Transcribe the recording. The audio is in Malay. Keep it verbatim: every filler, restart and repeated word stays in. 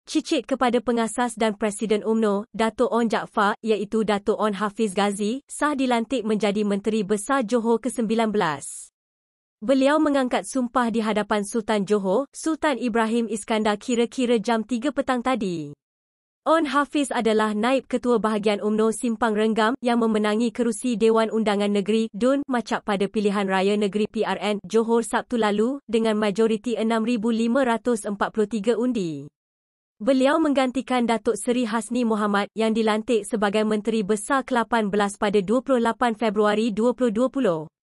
Cicit kepada pengasas dan Presiden U M N O, Dato' Onn Jaafar, iaitu Dato' Onn Hafiz Ghazi, sah dilantik menjadi Menteri Besar Johor ke sembilan belas. Beliau mengangkat sumpah di hadapan Sultan Johor, Sultan Ibrahim Iskandar kira-kira jam tiga petang tadi. Onn Hafiz adalah Naib Ketua Bahagian U M N O Simpang Renggam yang memenangi kerusi Dewan Undangan Negeri D U N Macak pada Pilihan Raya Negeri P R N Johor Sabtu lalu dengan majoriti enam ribu lima ratus empat puluh tiga undi. Beliau menggantikan Datuk Seri Hasni Mohamad yang dilantik sebagai Menteri Besar ke lapan belas pada dua puluh lapan Februari dua ribu dua puluh.